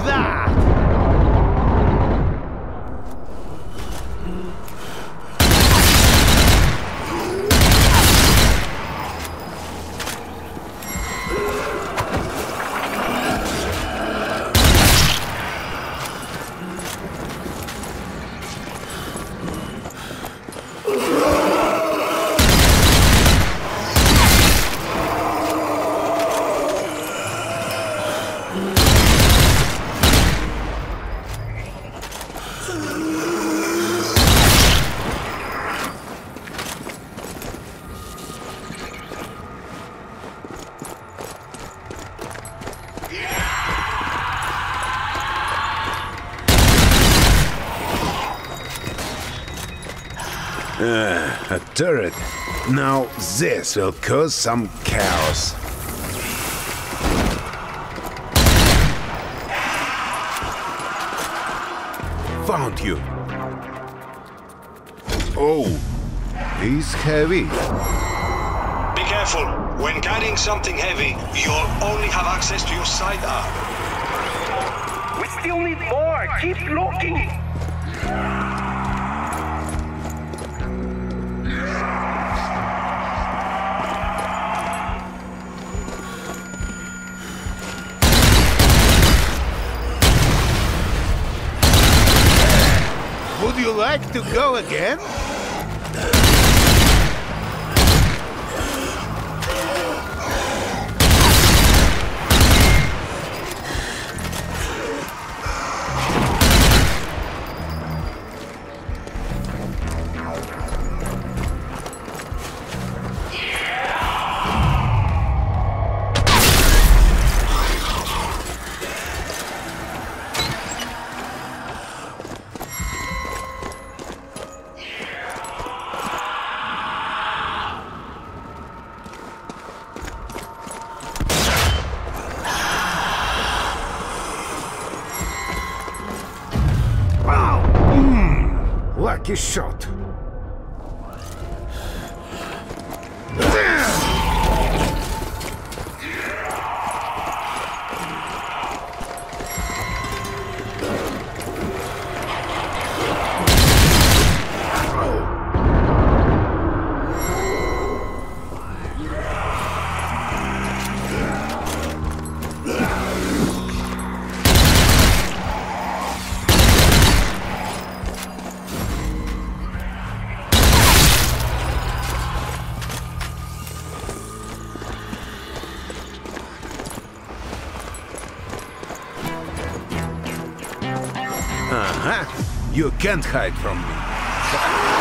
that! A turret. Now this will cause some chaos. Found you. Oh, he's heavy. Be careful. When carrying something heavy, you'll only have access to your side arm. We still need more. Keep looking. Would you like to go again? Lucky shot. You can't hide from me.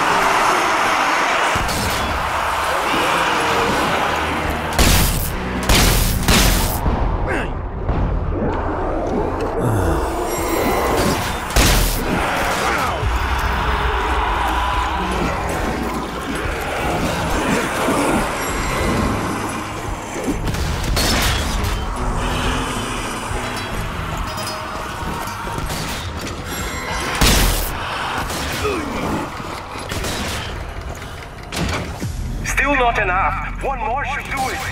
Still not enough. One more should do it.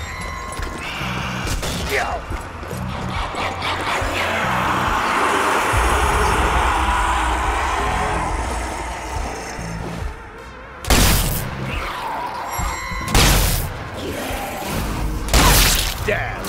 Yeah. Damn!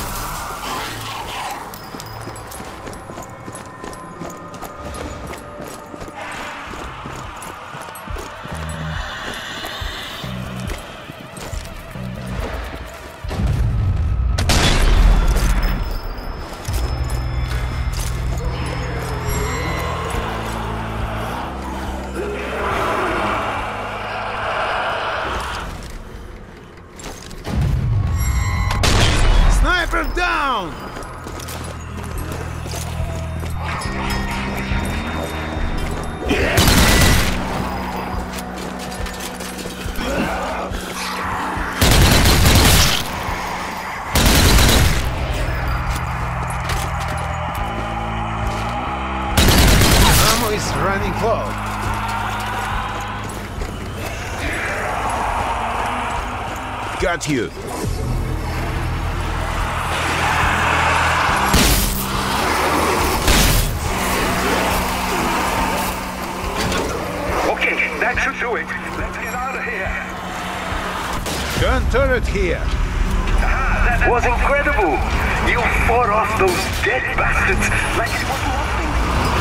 Sniper down! Ammo is running low. Got you. turret here. That was incredible! You fought off those dead bastards like it was nothing.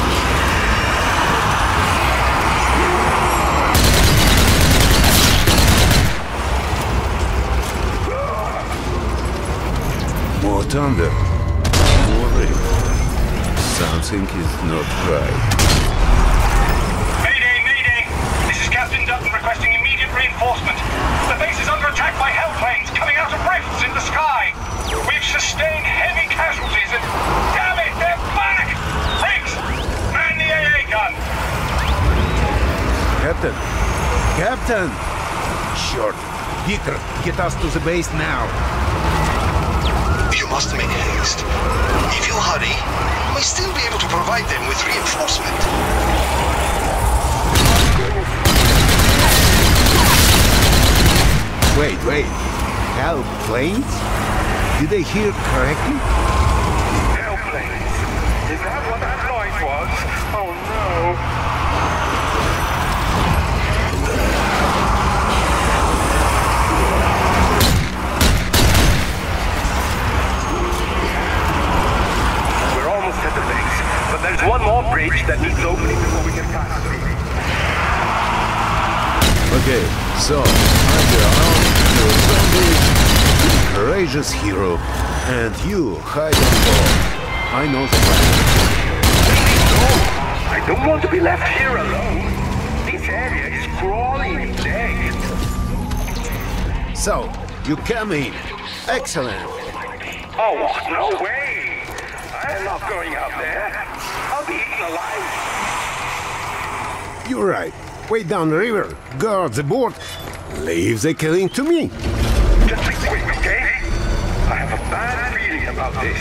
More thunder. More rain. Something is not right. Mayday, mayday! This is Captain Dutton requesting immediate reinforcement. The base is under attack by hellplanes coming out of rifts in the sky. We've sustained heavy casualties and... Damn it, they're back! Riggs, man the AA gun! Captain! Captain! Short. Dieter, get us to the base now. You must make haste. If you hurry, you may still be able to provide them with reinforcement. Wait. Hell planes? Did I hear correctly? Hellplanes. Is that what that noise was? Oh no. We're almost at the base, but there's one more bridge that needs opening before we can pass through. Okay, so, you're a zombie, courageous hero, and you hide on board. I know the plan. No! I don't want to be left here alone. This area is crawling with dead. So, you come in. Excellent. Oh, no way! I'm not going out there. I'll be eaten alive. You're right. Way down the river. Guard the boat. Leave the killing to me. Just be quick, okay? I have a bad feeling about this.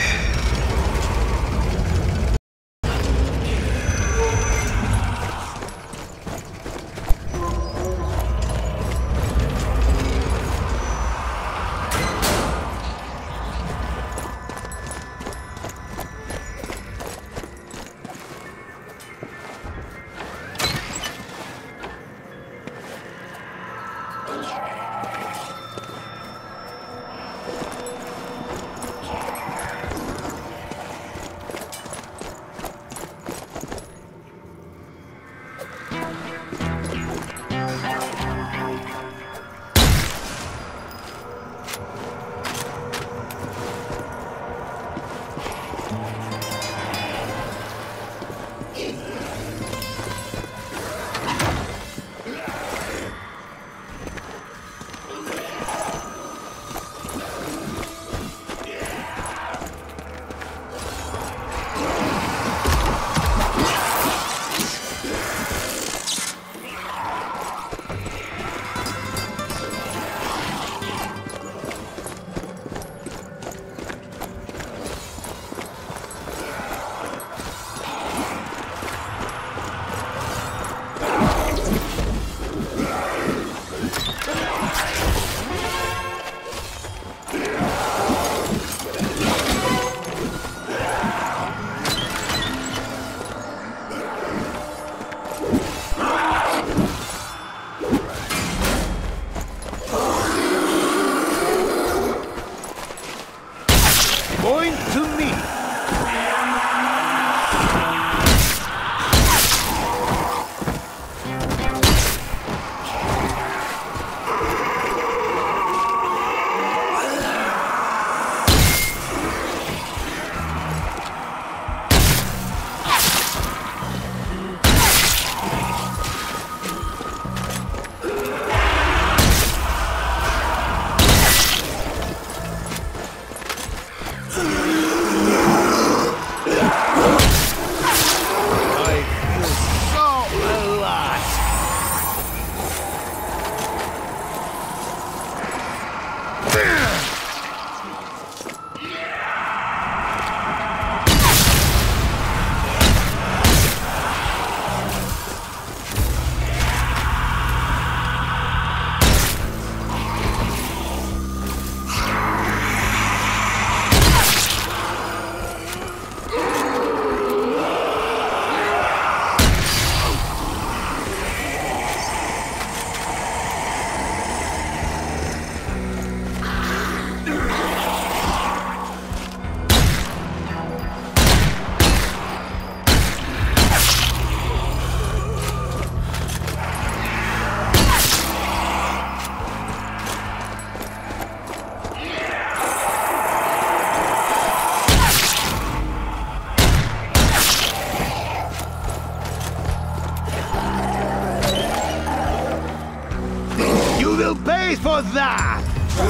Wait for that!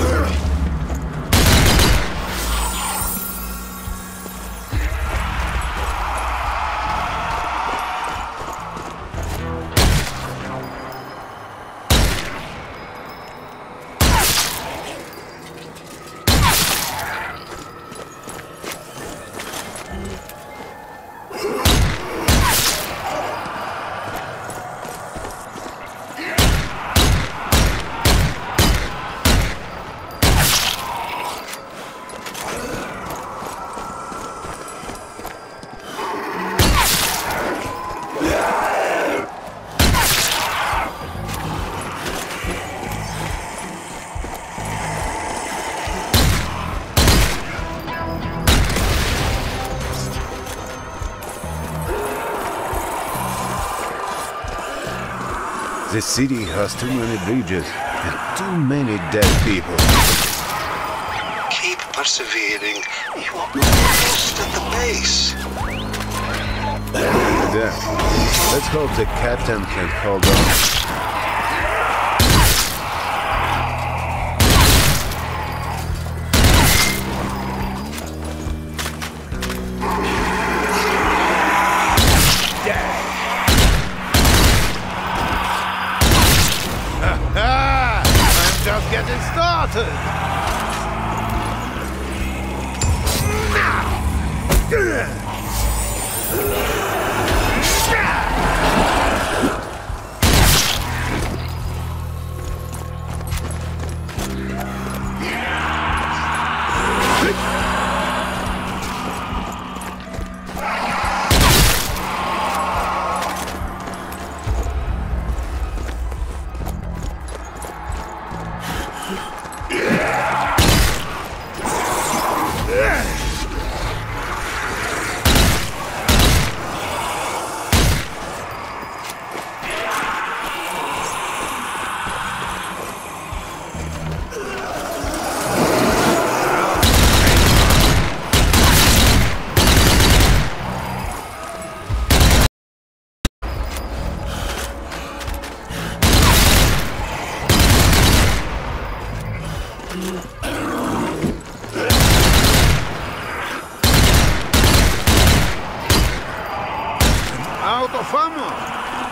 The city has too many bridges and too many dead people. Keep persevering. You are almost at the base. There. Let's hope the captain can hold on. Just getting started! Out of ammo!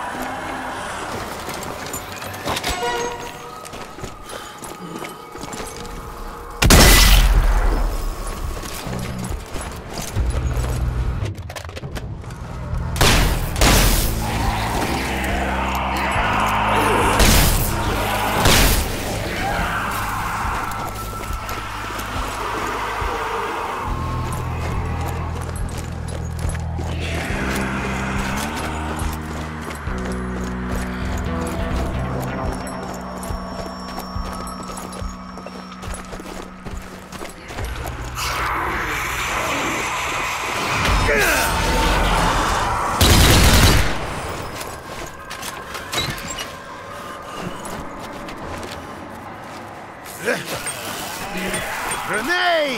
Grenade!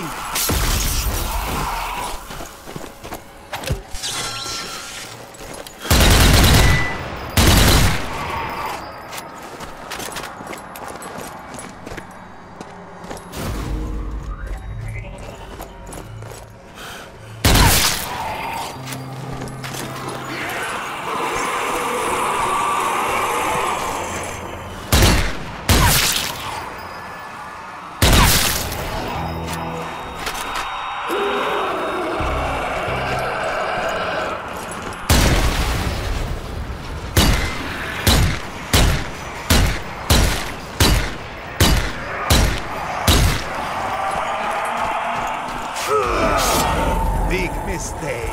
Big mistake.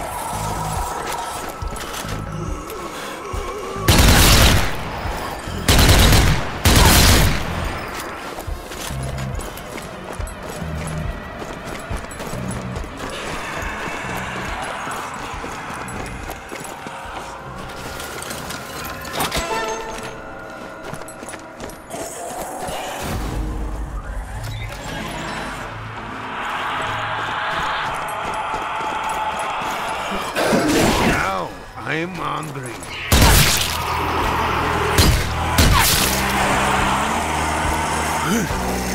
Now I'm hungry. Huh?